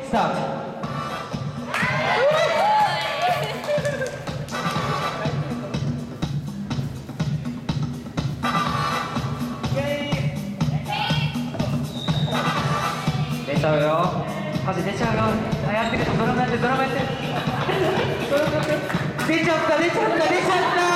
スタート。出ちゃうよ。風出ちゃうよ。あ、やってる。ドラムやってる。ドラムやってる。出ちゃった。